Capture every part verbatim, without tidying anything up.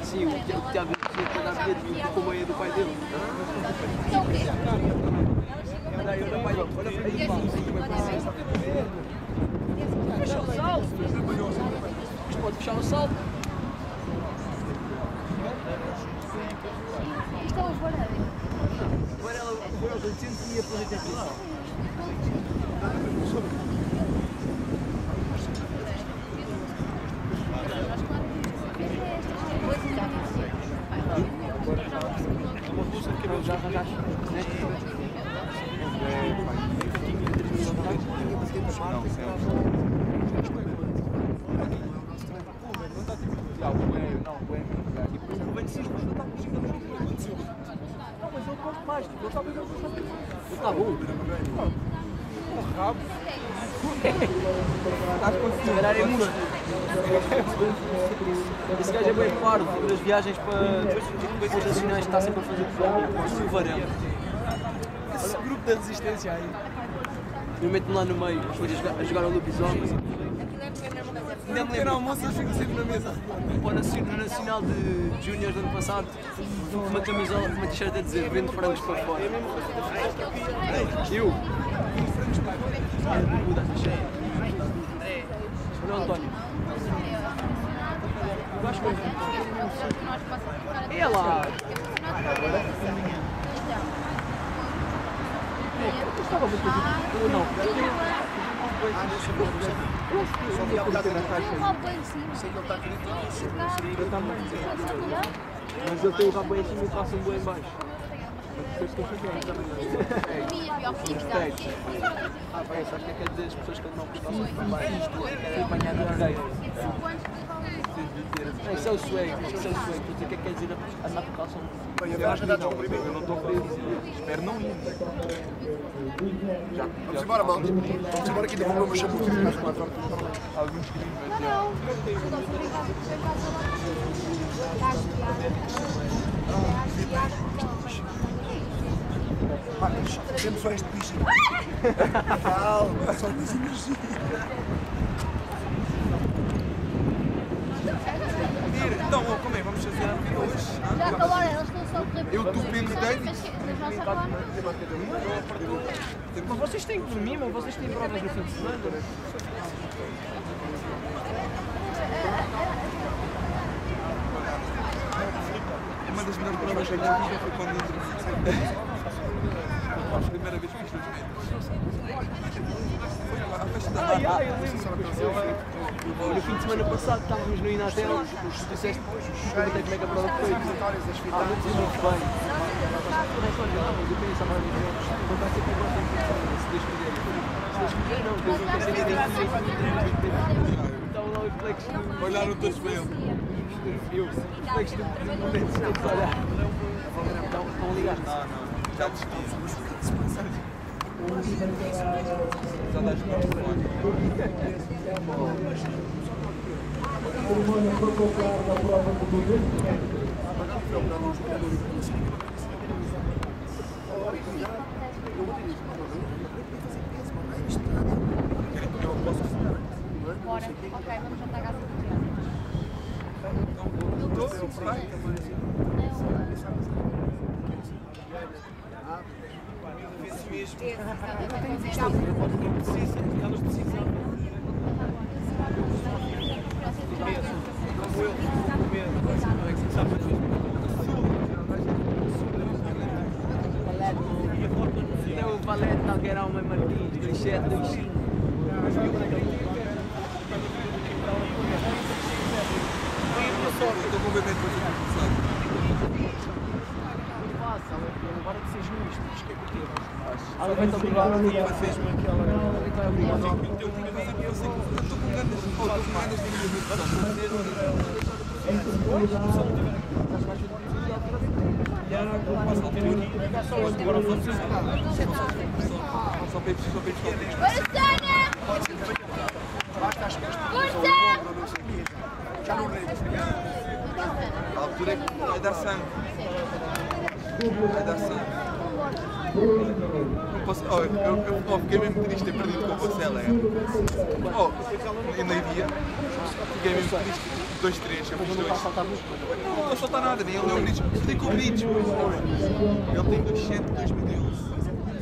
assim, o que o Tiago tinha que dar medo de como é do pai dele. Olha aí, olha o pai dele, olha para aí, fechar o salto! Mas pode fechar o salto! Isto é uma Varela. Varela foi aos oitocentos e ia para os oitenta e cinco. Uma russa que eu já arranjaste, né? Não, mas eu gosto mais, eu estava a ver o está bom. O rabo. Se calhar é músculo. Esse gajo é bem parvo, nas viagens para os nacionais está sempre a fazer fome. O Varela. Esse grupo da resistência aí. Eu meto-me lá no meio, depois a jogar, a jogar ao lobisomem. Ainda me lembro. Almoço, eu fico sempre na mesa. Para o Nacional de Júnior do ano passado, uma camisola, uma t-shirt a dizer vende frangos para fora. Eu? Era de muda a t-shirt. Olha o António. Eu acho que é lá. Eu estava muito eu não. Só vi a bocado na caixa. Sei que ele está querido. Eu também. Mas ele tem o rabo em cima e passa um boi em baixo. Depois que eu fiquei. Ah, parece, acho que é quer dizer as pessoas que ele não gostavam de baixo. Fui apanhado na areia. Isso é o swag, isso é o swag. Estou a dizer o que é que quer dizer andar por calção. Eu acho que não, eu não estou a ver. Espero não ir. Já. Vamos embora, malta. Vamos embora que ainda vou ver uma chamuça. Alguns crimes, mas já. Marcos, sempre só este bicho. Calma, só tens energia. Então, como é? Vamos fazer a vida hoje? Já acabaram, eles estão só a correr. Eu, tu, Pedro, David. Mas vocês têm que dormir, mas vocês têm provas no fim de semana. É uma das melhores provas que eu já fiz, foi quando eu a primeira vez que fiz dois metros. Foi a festa da Ai, ai, eu lembro. No fim de semana passado estávamos no Inatel, tu disseste, perguntei como é que a prova foi. Ah, não dizes muito bem. Não, mas eu pensava a dizer, não vai ser para o próximo fim de semana, se Deus quiser. Se Deus quiser, não, Deus não quer ser ninguém. Então lá o flex do... Olharam todos para ele. Eu, o flex do momento, se tem que olhar. Então, vão ligar. Não, não. Já desfiz. Já dás no telefone. Bora. Ok, vamos jantar a casa do Tiago. Elas precisam. É o Valete Talgueirão Mãe Martins, dois sete, dois cinco. Estou com o bebê depois de começar. Agora de ser juiz, isto que é que Ah, vai estar obrigado a fez-me aquela. Vai estar obrigado. Eu estou com ganas de estou com ganas de já não lembro. A altura é que vai dar sangue. Vai dar sangue. Não posso, oh, eu, eu, eu fiquei mesmo triste ter perdido com o Marcelo. Oh, em Leiria, fiquei mesmo triste. dois três, eu fiz dois. Não estou a soltar nada, nem ele nem o Bridge. Ele tem com o Bridge. Ele tem dois sete, dois mil e onze.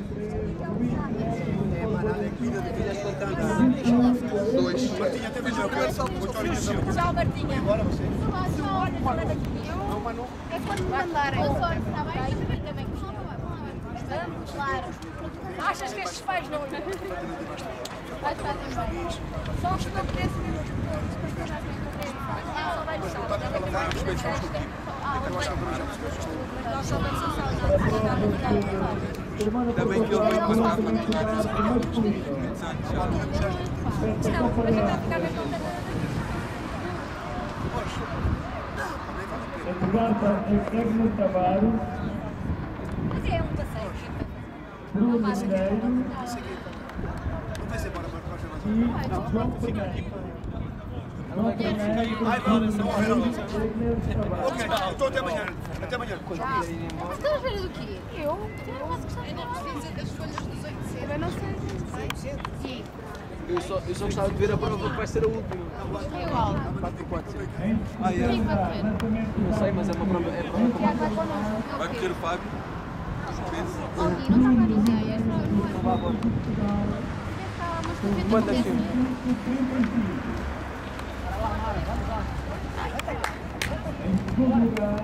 Dois. Martinha, até mesmo o primeiro salto do Vitória. Tchau, Martinha. Bora vocês. Olha, é quando me mandarem. Boa sorte, está bem? Também. Vamos, claro. Achas que estes pais não... Vai estar bem. Só os que não treze minutos depois que eu já tenho que fazer. Só vai deixar. Nós só vamos a sala. Ainda bem que ele veio passar para continuar muitos anos já. Não, mas já está a ficar bem contente. A quarta é Egno Tavares, Mas é um passeio. Bruno Mineiro e João Fernandes. João Fernandes, Ai, vale, não morreram. Egno Tavares. Ok, então até amanhã. Até amanhã. Mas estás a ver do quê? Eu? Eu não faço questão de não precisa das folhas dos oitocentos. Eu não sei. Sim. Eu só, eu só gostava de ver a prova que vai ser a última. É igual. quatro por quatro. Ah, é? Quem vai correr? Não sei, mas é uma prova. É prova O Tiago vai connosco. Vai correr o Fábio. Oh, não está para ninguém. É só... não vai embora. Mas Quantas tu temos? Em segundo lugar,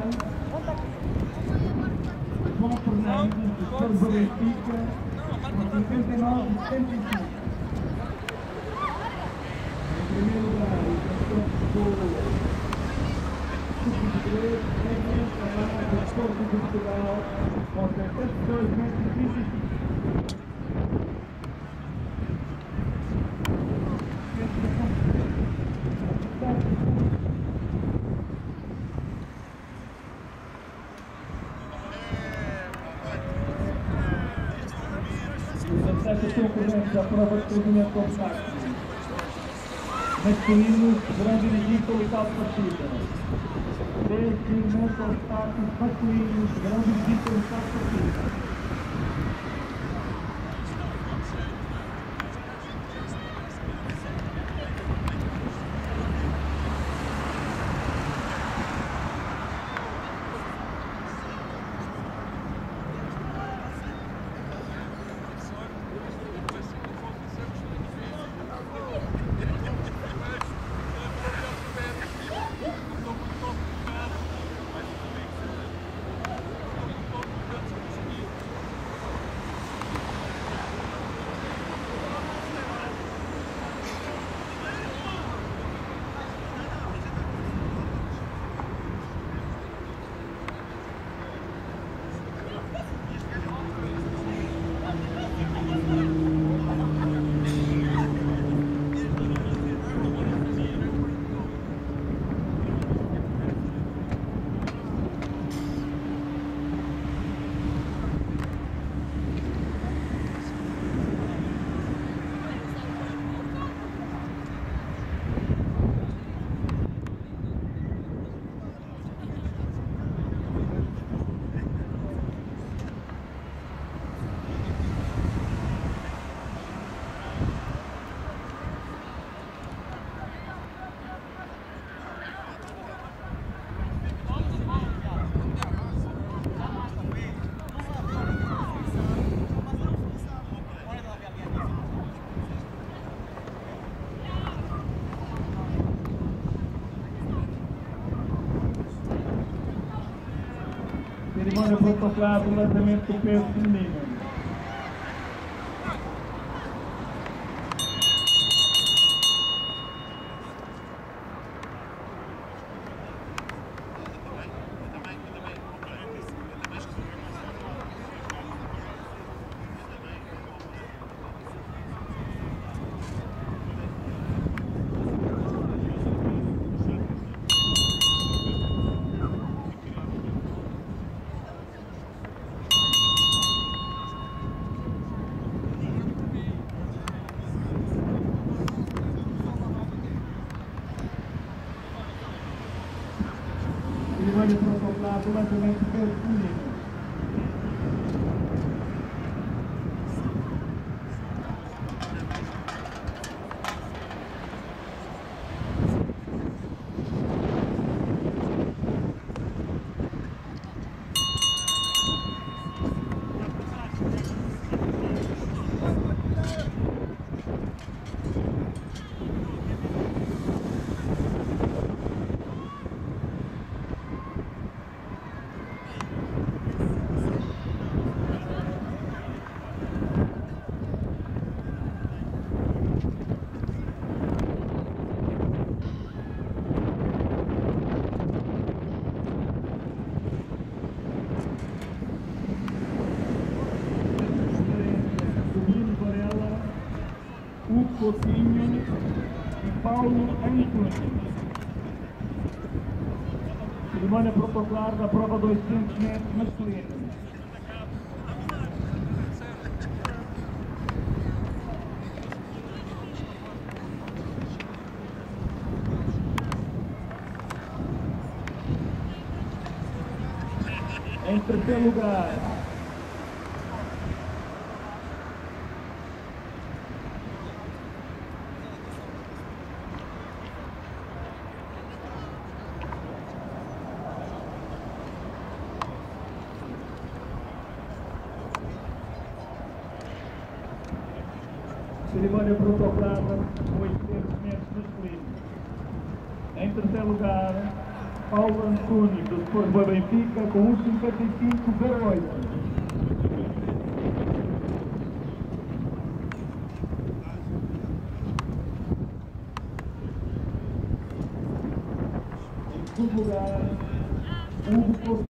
João Fernandes, do Corvo Benfica, com setenta e nove vírgula setenta e cinco. Em primeiro lugar, o campeão do sub-três, Egno Tavares, do Porto de Portugal, com setenta e dois vírgula trinta e cinco. Desta concorrentes à prova de cruzamento com obstáculos. Masculinos deverão dirigir com o tal partida. Cruzamento com obstáculos masculinos deverão dirigir com o tal partida. Cerimônia protocolada do lançamento do peso feminino. Cerimônia protocolada do lançamento do peso feminino. Antunes. Cerimónia protocolar da prova de oitocentos metros masculina. Em terceiro lugar, cerimónia protocolar de oitocentos metros masculino. Em terceiro lugar, Paulo Antunes, do Sport Boa Benfica, com um cinquenta e cinco zero oito. Em segundo lugar, Hugo